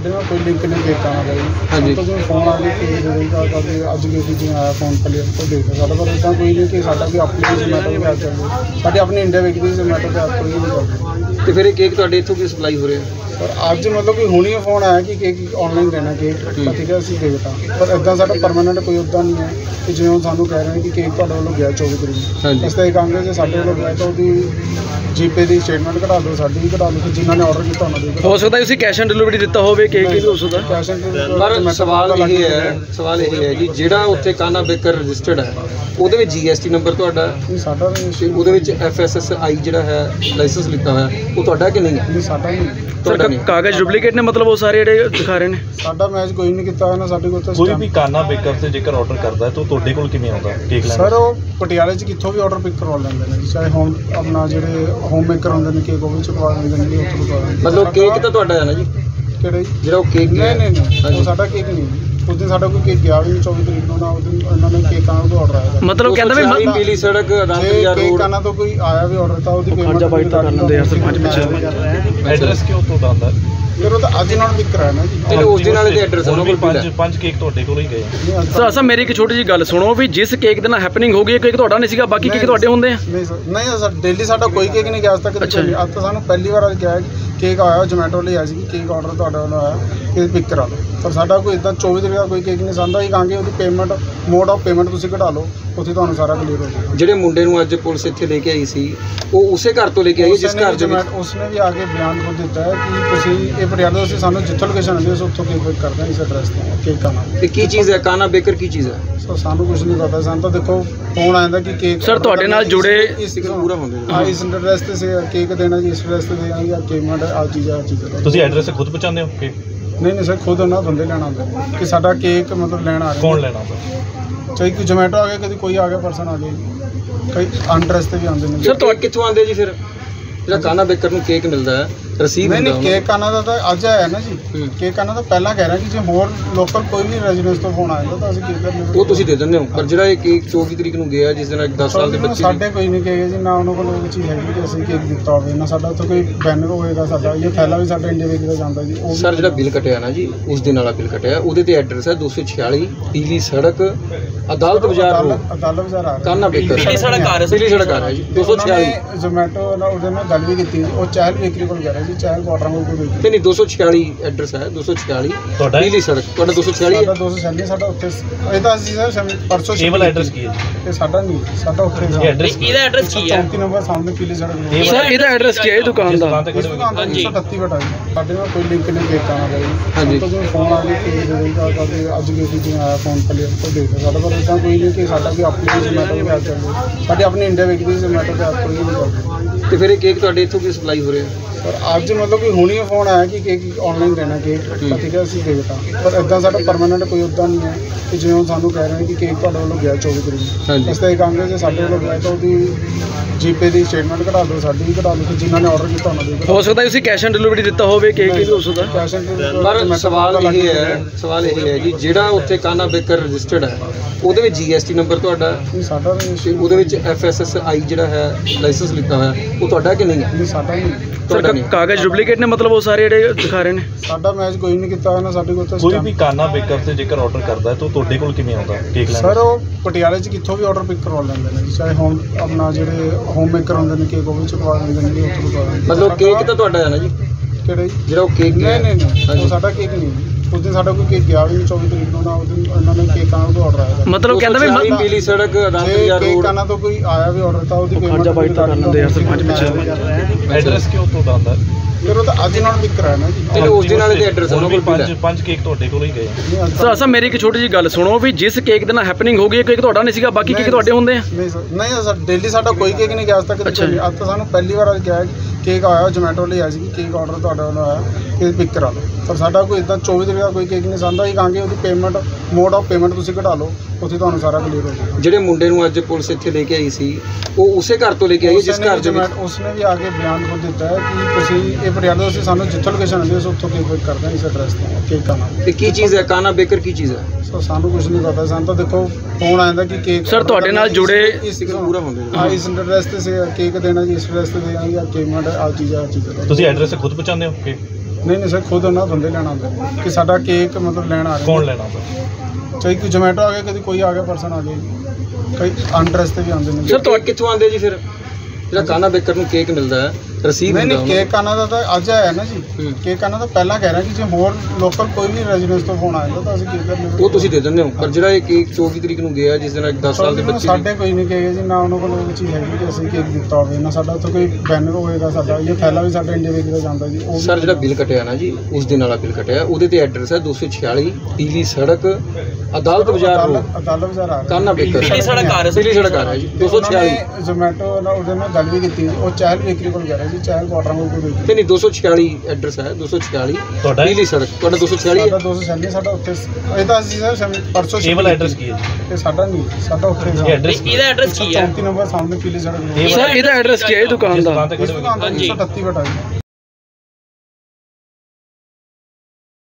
ਸਾਡੇ ਨਾਲ ਕੋਈ ਲਿੰਕ ਨਹੀਂ ਕੇਕਾਂ ਨਾਲ ਜੀ। ਹਾਂਜੀ ਤਾਂ ਜਿਵੇਂ ਫੋਨ ਆ ਗਏ ਕਿ ਅੱਜ ਕਿਸੇ ਜਿਵੇਂ ਆਇਆ ਫੋਨ ਪਲੇ ਤੋਂ ਦੇਖ ਸਾਡਾ ਪਰ ਇੱਦਾਂ ਕੋਈ ਨਹੀਂ ਕਿ ਸਾਡਾ ਕੋਈ ਆਪਣੀ ਜ਼ੋਮੈਟੋ ਦੀ ਐਪ ਚੱਲਦੀ, ਸਾਡੀ ਆਪਣੀ ਇੰਡੀਆ ਵਿੱਚ ਦੀ ਜ਼ੋਮੈਟੋ ਦੀ ਐਪ ਕੋਈ ਨਹੀਂ ਚੱਲਦੀ। ਤੇ ਫਿਰ ਇਹ ਕੇਕ ਤੁਹਾਡੇ ਇੱਥੋਂ ਕੀ ਸਪਲਾਈ ਹੋ ਰਿਹਾ? ਪਰ ਅੱਜ ਮਤਲਬ ਕਿ ਹੁਣੀ ਫੋਨ ਆਇਆ ਕਿ ਕੇਕ ਆਨਲਾਈਨ ਦੇਣਾ ਕੇਕ, ਠੀਕ ਹੈ ਅਸੀਂ ਦੇਤਾ, ਪਰ ਇੱਦਾਂ ਸਾਡਾ ਪਰਮਾਨੈਂਟ ਕੋਈ ਉੱਦਾਂ ਨਹੀਂ ਹੈ ਕਿ ਜਿਵੇਂ ਹੁਣ ਸਾਨੂੰ ਕਹਿ ਰਹੇ ਨੇ ਕਿ ਕੇਕ ਤੁਹਾਡੇ ਵੱਲੋਂ ਗਿਆ 24 ਤਰੀਕ ਨੂੰ। ਇਸ ਤਰ੍ਹਾਂ ਕਹਾਂਗੇ ਜੇ ਸਾਡੇ ਵੱਲੋਂ ਗਿਆ ਤਾਂ ਉਹਦੀ ਜੀਪੇ ਦੀ ਸਟੇਟਮੈਂਟ ਕਢਾ ਦਿਓ, ਸਾਡੀ ਵੀ ਕਢਾ ਦਿਓ, ਜਿਨ੍ਹਾਂ ਨੇ ਆਰਡਰ ਕੀਤਾ ਉਹਨਾਂ ਦੀ। ਹੋ ਸਕਦਾ ਤੁਸੀਂ ਕੈਸ਼ ਔਨ ਡਿਲੀਵਰੀ ਦਿੱਤਾ ਹੋਵੇ, ਕੇਕ ਵੀ ਹੋ ਸਕਦਾ। ਕੈਸ਼ ਔਨ ਪਰ ਸਵਾਲ ਇਹ ਹੈ ਜੀ, ਜਿਹੜਾ ਉੱਥੇ ਕਾਨਾ ਬੇਕਰ ਰਜਿਸਟਰਡ ਹੈ ਉਹਦੇ ਵਿੱਚ GST ਨੰਬਰ ਤੁਹਾਡਾ, ਸਾਡਾ ਤੇ ਉਹਦੇ ਵਿੱਚ FSSAI ਜਿਹੜਾ ਹੈ ਲਾਇਸੈਂਸ ਲਿਖਾ ਹੋਇਆ, ਉਹ ਤੁਹਾਡਾ ਕਿ ਨਹੀਂ ਹੈ? ਸਾਡਾ ਨਹੀਂ, ਤੁਹਾਡਾ ਨਹੀਂ। ਕਾਗਜ਼ ਡੁਪਲੀਕੇਟ ਨੇ, ਮਤਲਬ ਉਹ ਸਾਰੇ ਜਿਹੜੇ ਦਿਖਾ ਰਹੇ ਨੇ। ਸਾਡਾ ਮੈਚ ਕੋਈ ਨਹੀਂ ਕੀਤਾ ਨਾ, ਸਾਡੇ ਕੋਲ ਤਾਂ ਕੋਈ ਵੀ ਕਾਨਾ ਬੇਕਰ ਤੇ ਜੇਕਰ ਆਰਡਰ ਕਰਦਾ ਹੈ ਤਾਂ ਤੁਹਾਡੇ ਕੋਲ ਕਿਵੇਂ ਆਉਂਦਾ ਕੇਕ ਲੈਣ? ਸਰ ਉਹ ਪਟਿਆਲੇ 'ਚ ਕਿੱਥੋਂ ਵੀ ਆਰਡਰ ਪਿਕ ਕਰਵਾ ਲੈਂਦੇ ਨੇ, ਚਾਹੇ ਹੋਮ ਆਪਣਾ ਜਿਹੜੇ ਹੋਮ ਮੇਕਰ ਹੁੰਦੇ ਨੇ ਕੇਕ ਉਹ ਵੀ ਚੁਕਵਾ ਲੈਂਦੇ ਨੇ, ਉੱਥੋਂ ਕਰਵਾ ਲੈਂਦੇ। ਮਤਲਬ ਕੇਕ ਤਾਂ ਤੁਹਾਡਾ ਹੈ ਨਾ ਜੀ? ਕਿਹੜਾ ਜੀ? ਜਿਹੜਾ ਉਹ ਕੇਕ ਨਹੀਂ ਉਹ ਸਾਡਾ ਕੇਕ ਨਹੀਂ। ਉਸ ਦਿਨ ਸਾਡਾ ਕੋਈ ਕੇਕ ਗਿਆ ਵੀ ਨਹੀਂ 24 ਤਰੀਕ ਨੂੰ ਨਾ, ਉਸ ਦਿਨ ਉਹਨਾਂ ਨੇ ਕੇਕਾਂ ਤੋਂ ਆਰਡਰ ਆਇਆ। ਮਤਲਬ ਕਹਿੰਦਾ ਵੀ ਪੀਲੀ ਸੜਕ ਜੇ ਕੇਕਾਂ ਤੋਂ ਕੋਈ ਆਇਆ ਵੀ ਆਰਡਰ ਤਾਂ ਉਹਦੀ ਪੇਮੈਂਟ ਕਰ ਲੈਂਦੇ ਯਾਰ ਸਰਪੰਚ ਪਿੱਛੇ। ਐਡਰੈਸ ਕਿਉਂ ਤੋਂ ਆਉਂਦਾ? ਫਿਰ ਉਹ ਤਾਂ ਅੱਜ ਨਾਲ ਪਿਕ ਕਰਾਇਆ ਨਾ ਜੀ। ਤੇ ਉਸ ਦਿਨ ਵਾਲੇ ਦੇ ਐਡਰੈਸ ਉਹਨਾਂ ਕੋਲ ਪੰਜ ਕੇਕ ਤੁਹਾਡੇ ਕੋਲ ਹੀ ਗਏ। ਸਰ ਮੇਰੀ ਇੱਕ ਛੋਟੀ ਜਿਹੀ ਗੱਲ ਸੁਣੋ, ਵੀ ਜਿਸ ਕੇਕ ਦੇ ਨਾਲ ਹੈਪਨਿੰਗ ਹੋ ਗਈ, ਕੇਕ ਤੁਹਾਡਾ ਨਹੀਂ ਸੀਗਾ, ਬਾਕੀ ਕੇਕ ਤੁਹਾਡੇ ਹੁੰਦੇ ਆ? ਨਹੀਂ ਸਰ, ਡੇਲੀ ਸਾਡਾ ਕੋਈ ਕੇਕ ਨਹੀਂ ਗਿਆ ਅੱਜ ਤੱਕ। ਅੱਜ ਤਾਂ ਸਾਨੂੰ ਪਹਿਲੀ ਵਾਰ ਅੱਜ ਕਿਹਾ ਕੇਕ ਆਇਆ ਜੋਮੈਟੋ ਲਈ ਆਇਆ ਸੀ, ਕੇਕ ਆਰਡਰ ਤੁਹਾਡੇ ਵੱਲੋਂ ਆਇਆ, ਕੇਕ ਪਿਕ ਕਰਾ ਲਓ। ਪਰ ਸਾਡਾ ਕੋਈ ਇੱਦਾਂ 24 ਤਰੀਕ ਦਾ ਕੋਈ ਕੇਕ ਨਹੀਂ ਸਾਂਦਾ ਹੀ। ਕਹਾਂਗੇ ਉਹਦੀ ਪੇਮੈਂਟ ਮੋਡ ਆਫ ਪੇਮੈਂਟ ਤੁਸੀਂ ਘਟਾ ਲਓ, ਉੱਥੇ ਤੁਹਾਨੂੰ ਸਾਰਾ ਕਲੀਅਰ ਹੋ ਜਾਏਗਾ। ਜਿਹੜੇ ਮੁੰਡੇ ਨੂੰ ਅੱਜ ਪੁਲਿਸ ਇੱਥੇ ਲੈ ਕੇ ਆਈ ਸੀ, ਉਹ ਉਸੇ ਘਰ ਤੋਂ ਲੈ ਕੇ ਆਈ ਜਿਸ ਘਰ ਦੇ ਵਿੱਚ? ਉਸਨੇ ਵੀ ਆ ਕੇ ਬਿਆਨ ਖੁਦ ਦਿੱਤਾ ਹੈ ਕਿ ਤੁਸੀਂ ਇਹ ਪਟਿਆਲੇ ਤੋਂ ਸਾਨੂੰ ਜਿੱਥੋਂ ਲੋਕੇਸ਼ਨ ਆਉਂਦੀ ਹੈ ਉੱਥੋਂ ਕੇਕ ਪਿਕ ਕਰਦੇ ਹਾਂ ਇਸ ਐਡਰੈਸ ਤੇ ਕੇਕ ਕਾਨਾ। ਤੇ ਕੀ ਚੀਜ਼ ਹੈ ਕਾਨਾ ਬੇਕਰ, ਕੀ ਚੀਜ਼ ਹੈ? ਸਾਨੂੰ ਕੁਝ ਨਹੀਂ ਪਤਾ। ਸਾਨੂੰ ਤਾਂ ਦੇਖੋ ਫੋਨ ਆਇਆ ਕਿ ਕੇਕ ਸਰ ਤੁਹਾਡੇ ਨਾਲ ਜੁੜੇ ਇਸ ਪੂਰਾ ਹੁੰਦੇ ਹਾਂ, ਇਸ ਐਡਰੈਸ ਤੇ ਕੇਕ ਦੇਣਾ ਜੀ, ਇਸ ਐਡਰੈਸ ਤੇ ਦੇਣਾ ਜਾਂ ਪੇਮੈਂਟ ਆ ਚੀਜ਼ ਤੁਸੀਂ ਐਡਰੈਸ ਖੁਦ ਪਹੁੰਚਾਉਂਦੇ ਹੋ ਕਿ ਨਹੀਂ? ਸਰ ਖੁਦ ਉਹਨਾਂ ਬੰਦੇ ਲੈਣਾ ਆਉਂਦੇ ਕਿ ਸਾਡਾ ਕੇਕ ਮਤਲਬ ਲੈਣ ਆ ਰਿਹਾ। ਕੌਣ ਲੈਣਾ ਆਉਂਦਾ? ਚਾਹੇ ਕੋਈ ਜੋਮੈਟੋ ਆ ਗਿਆ, ਕਦੀ ਕੋਈ ਆ ਗਿਆ ਪਰਸਨ ਆ ਗਿਆ, ਕਈ ਅਨਡਰੈਸ ਤੇ ਵੀ ਆਉਂਦੇ ਨੇ। ਸਰ ਤੁਹਾਡੇ ਕਿੱਥੋਂ ਆਉਂਦੇ ਜੀ? ਫਿਰ ਜਿਹੜਾ ਕਾਨਾ ਬੇਕਰ ਨੂੰ ਕੇਕ ਮਿਲਦਾ ਹੈ ਰਸੀਦ ਨਹੀਂ ਕੇਕ ਕਾਨਾ ਦਾ ਤਾਂ ਅੱਜ ਆਇਆ ਨਾ ਜੀ। ਕੇਕ ਕਾਨਾ ਤਾਂ ਪਹਿਲਾਂ ਕਹਿ ਰਿਹਾ ਕਿ ਜੇ ਹੋਰ ਲੋਕਲ ਕੋਈ ਵੀ ਰੈਜ਼ੀਡੈਂਸ ਤੋਂ ਫੋਨ ਆ ਜਾਂਦਾ ਤਾਂ ਅਸੀਂ ਕੇਕ ਕਰਨੇ, ਉਹ ਤੁਸੀਂ ਦੇ ਦਿੰਦੇ ਹੋ। ਪਰ ਜਿਹੜਾ ਇਹ ਕੇਕ 24 ਤਰੀਕ ਨੂੰ ਗਿਆ ਜਿਸ ਦਿਨ 10 ਸਾਲ ਦੇ ਬੱਚੇ, ਸਾਡੇ ਕੋਈ ਨਹੀਂ ਕਹੇਗਾ ਜੀ, ਨਾ ਉਹਨਾਂ ਕੋਲ ਉਹ ਚੀਜ਼ ਹੈਗੀ ਕਿ ਅਸੀਂ ਕੇਕ ਦਿੱਤਾ ਹੋਵੇ, ਨਾ ਸਾਡਾ ਉੱਥੇ ਕੋਈ ਬੈਨਰ ਹੋਏਗਾ। ਸਾਡਾ ਇਹ ਥੈਲਾ ਵੀ ਸਾਡਾ ਇੰਡੀਆ ਵੇਚ ਦਾ ਜਾਂਦਾ ਜੀ। ਉਹ ਸਰ ਜਿਹੜਾ ਬਿੱਲ ਕਟਿਆ ਨਾ ਜੀ, ਉਸ ਦਿਨ ਵਾਲਾ ਬਿੱਲ ਕਟਿਆ, ਉਹਦੇ ਤੇ ਐਡਰੈਸ ਹੈ 246 ਪੀਲੀ ਸੜਕ, ਅਦਾਲਤ ਬਾਜ਼ਾਰ ਆ ਰਿਹਾ, ਕਾਨਾ ਬੇਕਰ ਪੀਲੀ ਸੜਕ ਆ ਰਿਹਾ ਜੀ 246। ਜ਼ੋਮੈਟੋ ਨਾਲ ਉਹਦੇ ਨਾਲ ਗੱਲ ਵੀ ਕੀਤੀ, ਉਹ ਚਹਿਲ ਬੇਕਰੀ ਕੋਲ ਕਹਿ ਰਿਹਾ ਜੀ, ਚਹਿਲ ਵਾਟਰ ਕੋਲ ਕੋਈ ਤੇ ਨਹੀਂ 246 ਐਡਰੈਸ ਹੈ 246 ਪੀਲੀ ਸੜਕ। ਤੁਹਾਡਾ 246 ਹੈ? 246 ਸਾਡਾ ਉੱਥੇ ਇਹ ਤਾਂ ਅਸੀਂ ਸਰ ਪਰਸੋਂ ਕੇਵਲ ਐਡਰੈਸ ਕੀ ਹੈ ਜੀ? ਇਹ ਸਾਡਾ ਨਹੀਂ, ਸਾਡਾ ਉੱਥੇ ਐਡਰੈਸ ਇਹਦਾ ਐਡਰੈਸ ਕੀ ਹੈ? 34 ਨੰਬਰ ਸਾਹਮਣੇ ਪੀਲੀ ਸੜਕ। ਸਰ ਇਹਦਾ ਐਡਰੈਸ ਕੀ ਹੈ ਦੁਕਾਨ ਦਾ? ਹਾਂਜੀ 138 ਬਟਾ ਜੀ। ਸਾਡੇ ਨਾਲ ਕੋਈ ਲਿੰਕ ਨਹੀਂ ਕੇਕਾਂ ਨਾਲ ਜੀ। ਹਾਂਜੀ ਤਾਂ ਜਿਵੇਂ ਫੋਨ ਆ ਗਏ ਕਿ ਅੱਜ ਕਿਸੇ ਜਿਵੇਂ ਆਇਆ ਫੋਨ ਪਲੇ ਤੋਂ ਦੇਖ ਸਾਡਾ ਪਰ ਇੱਦਾਂ ਕੋਈ ਨਹੀਂ ਕਿ ਸਾਡਾ ਕੋਈ ਆਪਣੀ ਜ਼ੋਮੈਟੋ ਦੀ ਐਪ ਚੱਲਦੀ, ਸਾਡੀ ਆਪਣੀ ਇੰਡੀਆ ਵਿੱਚ ਦੀ ਜ਼ੋਮੈਟੋ ਦੀ ਐਪ ਕੋਈ ਨਹੀਂ ਚੱਲਦੀ। ਤੇ ਫਿਰ ਇਹ ਕੇਕ ਤੁਹਾਡੇ ਇੱਥੋਂ ਕੀ ਸਪਲਾਈ ਹੋ ਰਿਹਾ? ਪਰ ਅੱਜ ਮਤਲਬ ਕਿ ਹੁਣੀ ਫੋਨ ਆਇਆ ਕਿ ਕੇਕ ਆਨਲਾਈਨ ਦੇਣਾ ਕੇਕ, ਠੀਕ ਹੈ ਅਸੀਂ ਦੇਤਾ, ਪਰ ਇੱਦਾਂ ਸਾਡਾ ਪਰਮਾਨੈਂਟ ਕੋਈ ਉੱਦਾਂ ਨਹੀਂ ਹੈ ਕਿ ਜਿਵੇਂ ਹੁਣ ਸਾਨੂੰ ਕਹਿ ਰਹੇ ਨੇ ਕਿ ਕੇਕ ਤੁਹਾਡੇ ਵੱਲੋਂ ਗਿਆ 24 ਤਰੀਕ ਨੂੰ। ਇਸ ਤਰ੍ਹਾਂ ਕਹਾਂਗੇ ਜੇ ਸਾਡੇ ਵੱਲੋਂ ਗਿਆ ਤਾਂ ਉਹਦੀ ਜੀਪੇ ਦੀ ਸਟੇਟਮੈਂਟ ਕਢਾ ਦਿਓ, ਸਾਡੀ ਵੀ ਕਢਾ ਦਿਓ, ਜਿਨ੍ਹਾਂ ਨੇ ਆਰਡਰ ਕੀਤਾ ਉਹਨਾਂ ਦੀ। ਹੋ ਸਕਦਾ ਤੁਸੀਂ ਕੈਸ਼ ਔਨ ਡਿਲੀਵਰੀ ਦਿੱਤਾ ਹੋਵੇ, ਕੇਕ ਵੀ ਹੋ ਸਕਦਾ। ਕੈਸ਼ ਔਨ ਪਰ ਸਵਾਲ ਇਹ ਹੈ ਜੀ, ਜਿਹੜਾ ਉੱਥੇ ਕਾਨਾ ਬੇਕਰ ਰਜਿਸਟਰਡ ਹੈ ਉਹਦੇ ਵਿੱਚ GST ਨੰਬਰ ਤੁਹਾਡਾ, ਸਾਡਾ ਤੇ ਉਹਦੇ ਵਿੱਚ FSSAI ਜਿਹੜਾ ਹੈ ਲਾਇਸੈਂਸ ਲਿਖਾ ਹੋਇਆ, ਉਹ ਤੁਹਾਡਾ ਕਿ ਨਹੀਂ ਹੈ? ਸਾਡਾ ਨਹੀਂ। ਤੁਹਾਡਾ ਕਾਗਜ਼ ਡੁਪਲੀਕੇਟ ਨੇ, ਮਤਲਬ ਉਹ ਸਾਰੇ ਜਿਹੜੇ ਦਿਖਾ ਰਹੇ ਨੇ। ਸਾਡਾ ਮੈਚ ਕੋਈ ਨਹੀਂ ਕੀਤਾ ਨਾ, ਸਾਡੇ ਕੋਲ ਤਾਂ ਕੋਈ ਵੀ ਕਾਨਾ ਬੇਕਰ ਤੇ ਜੇਕਰ ਆਰਡਰ ਕਰਦਾ ਹੈ ਤਾਂ ਤੁਹਾਡੇ ਕੋਲ ਕਿਵੇਂ ਆਉਂਦਾ ਕੇਕ ਲੈਣ? ਸਰ ਉਹ ਪਟਿਆਲੇ 'ਚ ਕਿੱਥੋਂ ਵੀ ਆਰਡਰ ਪਿਕ ਕਰਵਾ ਲੈਂਦੇ ਨੇ, ਚਾਹੇ ਹੋਮ ਆਪਣਾ ਜਿਹੜੇ ਹੋਮ ਮੇਕਰ ਹੁੰਦੇ ਨੇ ਕੇਕ ਉਹ ਵੀ ਚੁਕਵਾ ਲੈਂਦੇ ਨੇ, ਉੱਥੋਂ ਕਰਵਾ ਲੈਂਦੇ। ਮਤਲਬ ਕੇਕ ਤਾਂ ਤੁਹਾਡਾ ਹੈ ਨਾ ਜੀ? ਕਿਹੜਾ ਜੀ? ਜਿਹੜਾ ਉਹ ਕੇਕ ਨਹੀਂ ਉਹ ਸਾਡਾ ਕੇਕ ਨਹੀਂ। ਉਸ ਦਿਨ ਸਾਡਾ ਕੋਈ ਕੇਕ ਗਿਆ ਵੀ ਨਹੀਂ 24 ਤਰੀਕ ਨੂੰ ਨਾ, ਉਸ ਦਿਨ ਉਹਨਾਂ ਨੇ ਕੇਕਾਂ ਤੋਂ ਆਰਡਰ ਆਇਆ। ਮਤਲਬ ਕਹਿੰਦਾ ਵੀ ਪੀਲੀ ਸੜਕ ਕੇਕਾਂ ਤੋਂ ਕੋਈ ਆਇਆ ਵੀ ਆਰਡਰ ਤਾਂ ਉਹਦੀ ਪੇਮੈਂਟ ਕਰ ਲੈਂਦੇ ਯਾਰ ਸਰਪੰਚ ਪਿੱਛੇ। ਐਡਰੈਸ ਕਿਉਂ ਤੋਂ ਆਉਂਦਾ? ਫਿਰ ਉਹ ਤਾਂ ਅੱਜ ਨਾਲ ਪਿਕ ਕਰਾਇਆ ਨਾ ਜੀ। ਤੇ ਉਸ ਦਿਨ ਵਾਲੇ ਦੇ ਐਡਰੈਸ ਉਹਨਾਂ ਕੋਲ ਪੰਜ ਕੇਕ ਤੁਹਾਡੇ ਕੋਲ ਹੀ ਗਏ। ਸਰ ਮੇਰੀ ਇੱਕ ਛੋਟੀ ਜਿਹੀ ਗੱਲ ਸੁਣੋ, ਵੀ ਜਿਸ ਕੇਕ ਦੇ ਨਾਲ ਹੈਪਨਿੰਗ ਹੋ ਗਈ, ਕੇਕ ਤੁਹਾਡਾ ਨਹੀਂ ਸੀਗਾ, ਬਾਕੀ ਕੇਕ ਤੁਹਾਡੇ ਹੁੰਦੇ ਆ? ਨਹੀਂ ਸਰ, ਡੇਲੀ ਸਾਡਾ ਕੋਈ ਕੇਕ ਨਹੀਂ ਗਿਆ ਅੱਜ ਤੱਕ। ਅੱਜ ਤਾਂ ਸਾਨੂੰ ਪਹਿਲੀ ਵਾਰ ਅੱਜ ਕਿਹਾ ਕੇਕ ਆਇਆ ਜੋਮੈਟੋ ਲਈ ਆਇਆ ਸੀ, ਕੇਕ ਆਰਡਰ ਤੁਹਾਡੇ ਵੱਲੋਂ ਆਇਆ, ਕੇਕ ਪਿਕ ਕਰਾ ਲਓ। ਪਰ ਸਾਡਾ ਕੋਈ ਇੱਦਾਂ 24 ਤਰੀਕ ਦਾ ਕੋਈ ਕੇਕ ਨਹੀਂ ਸਾਂਦਾ ਹੀ। ਕਹਾਂਗੇ ਉਹਦੀ ਪੇਮੈਂਟ ਮੋਡ ਆਫ ਪੇਮੈਂਟ ਤੁਸੀਂ ਘਟਾ ਲਓ, ਉੱਥੇ ਤੁਹਾਨੂੰ ਸਾਰਾ ਕਲੀਅਰ ਹੋ ਜਾਏਗਾ। ਜਿਹੜੇ ਮੁੰਡੇ ਨੂੰ ਅੱਜ ਪੁਲਿਸ ਇੱਥੇ ਲੈ ਕੇ ਆਈ ਸੀ, ਉਹ ਉਸੇ ਘਰ ਤੋਂ ਲੈ ਕੇ ਆਈ ਜਿਸ ਘਰ ਦੇ ਵਿੱਚ? ਉਸਨੇ ਵੀ ਆ ਕੇ ਬਿਆਨ ਖੁਦ ਦਿੱਤਾ ਹੈ ਕਿ ਤੁਸੀਂ ਇਹ ਪਟਿਆਲੇ ਤੋਂ ਸਾਨੂੰ ਜਿੱਥੋਂ ਲੋਕੇਸ਼ਨ ਆਉਂਦੀ ਹੈ ਉੱਥੋਂ ਕੇਕ ਪਿਕ ਕਰਦੇ ਹਾਂ ਇਸ ਐਡਰੈਸ ਤੇ ਕੇਕ ਕਾਨਾ। ਤੇ ਕੀ ਚੀਜ਼ ਹੈ ਕਾਨਾ ਬੇਕਰ, ਕੀ ਚੀਜ਼ ਹੈ? ਸਾਨੂੰ ਕੁਝ ਨਹੀਂ ਪਤਾ। ਸਾਨੂੰ ਤਾਂ ਦੇਖੋ ਫੋਨ ਆਇਆ ਕਿ ਕੇਕ ਸਰ ਤੁਹਾਡੇ ਨਾਲ ਜੁੜੇ ਪੂਰਾ ਹੁੰਦੇ ਹਾਂ, ਇਸ ਐਡਰੈਸ ਤੇ ਕੇਕ ਦੇਣਾ ਜੀ, ਇਸ ਐਡਰੈਸ ਤੇ ਦੇਣਾ ਜਾਂ ਪੇਮੈਂਟ ਆ ਚੀਜ਼। ਤੁਸੀਂ ਐਡਰੈਸ ਖੁਦ ਪਹੁੰਚਾਉਂਦੇ ਹੋ ਕਿ ਨਹੀਂ ਨਹੀਂ ਸਰ, ਖੁਦ ਉਹਨਾਂ ਬੰਦੇ ਲੈਣ ਆਉਂਦੇ ਨੇ ਕਿ ਸਾਡਾ ਕੇਕ ਮਤਲਬ ਲੈਣ ਆ ਰਹੇ ਕੌਣ ਲੈਣਾ ਆਉਂਦਾ? ਚਾਹੇ ਕੋਈ ਜੋਮੈਟੋ ਆ ਗਿਆ, ਕਦੀ ਕੋਈ ਆ ਗਿਆ ਪਰਸਨ ਆ ਗਿਆ, ਕਈ ਅਨਡਰੈਸ ਤੇ ਵੀ ਆਉਂਦੇ ਨੇ। ਸਰ ਤੁਹਾਡੇ ਕਿੱਥੋਂ ਆਉਂਦੇ ਜੀ ਫਿਰ ਜਿਹੜਾ ਕਾਨਾ ਬੇਕਰ ਨੂੰ ਕੇਕ ਮਿਲਦਾ ਹੈ ਰਸੀਦ ਨਹੀਂ ਹੁੰਦਾ ਨਹੀਂ, ਕੇਕ ਕਾਨਾ ਦਾ ਤਾਂ ਅੱਜ ਆਇਆ ਨਾ ਜੀ। ਕੇਕ ਕਾਨਾ ਤਾਂ ਪਹਿਲਾਂ ਕਹਿ ਰਿਹਾ ਕਿ ਜੇ ਹੋਰ ਲੋਕਲ ਕੋਈ ਵੀ ਰੈਜ਼ੀਡੈਂਸ ਤੋਂ ਫੋਨ ਆਇਆ ਤਾਂ ਅਸੀਂ ਕੇਕ ਕਰ ਉਹ ਤੁਸੀਂ ਦੇ ਦਿੰਦੇ ਹੋ, ਪਰ ਜਿਹੜਾ ਇਹ ਕੇਕ 24 ਤਰੀਕ ਨੂੰ ਗਿਆ ਜਿਸ ਦਿਨ 10 ਸਾਲ ਦੇ ਬੱਚੇ ਦੀ ਸਾਡੇ ਕੋਈ ਨਹੀਂ ਕਹੇਗਾ ਜੀ, ਨਾ ਉਹਨਾਂ ਕੋਲ ਉਹ ਚੀਜ਼ ਹੈਗੀ ਕਿ ਅਸੀਂ ਕੇਕ ਦਿੱਤਾ ਹੋਵੇ, ਨਾ ਸਾਡਾ ਉੱਥੇ ਕੋਈ ਬੈਨਰ ਹੋਏਗਾ। ਸਾਡਾ ਇਹ ਪਹਿਲਾਂ ਵੀ ਸਾਡਾ ਇੰਡੀਆ ਵੇਖ ਦਾ ਜਾਂਦਾ ਜੀ। ਉਹ ਸਰ ਜਿਹੜਾ ਬਿੱਲ ਕਟਿਆ ਨਾ ਜੀ, ਉਸ ਦਿਨ ਵਾਲਾ ਬਿੱਲ ਕਟਿਆ, ਉਹਦੇ ਤੇ ਐਡਰੈਸ ਹੈ 246 ਪੀਲੀ ਸੜਕ ਅਦਾਲਤ ਬਾਜ਼ਾਰ ਰੋਡ ਅਦਾਲਤ ਬਾਜ਼ਾਰ ਆ ਕਾਨਾ ਬੇਕਰ ਪੀਲੀ ਸੜਕ ਆ ਰਹੀ ਪੀਲੀ ਸੜਕ ਆ ਰਹੀ ਜੀ 246 ਜ਼ੋਮੈਟੋ ਨਾਲ ਉਹਦੇ ਨਾਲ ਗੱਲ ਵੀ ਕੀਤੀ, ਉਹ ਚਹਿਲ ਬੇਕਰੀ ਕੋਲ ਗਿਆ ਜੀ, ਚਹਿਲ ਕੁਆਟਰਾਂ ਕੋਲ ਕੋਈ ਤੇ ਨਹੀਂ 246 ਐਡਰੈਸ ਹੈ 246 ਪੀਲੀ ਸੜਕ ਤੁਹਾਡਾ 246 ਹੈ। ਸਾਡਾ 246 ਸਾਡਾ ਉੱਥੇ ਇਹ ਤਾਂ ਅਸੀਂ ਸਰ ਪਰਸੋਂ ਇਹ ਵਾਲਾ ਐਡਰੈਸ ਕੀ ਹੈ ਜੀ? ਇਹ ਸਾਡਾ ਨਹੀਂ, ਸਾਡਾ ਉੱਥੇ ਇਹ ਐਡਰੈਸ ਇਹਦਾ ਐਡਰੈਸ ਕੀ ਹੈ? 34 ਨੰਬਰ ਸਾਹਮਣੇ ਪੀਲੀ ਸੜਕ ਸਰ, ਇਹਦਾ ਐਡਰੈਸ ਕੀ ਹੈ ਇਹ ਦੁਕਾਨ ਦਾ? ਦੁਕਾਨ ਤੇ ਖੜੇ ਹੋ ਗਏ। 138 ਬਟਾ ਜੀ।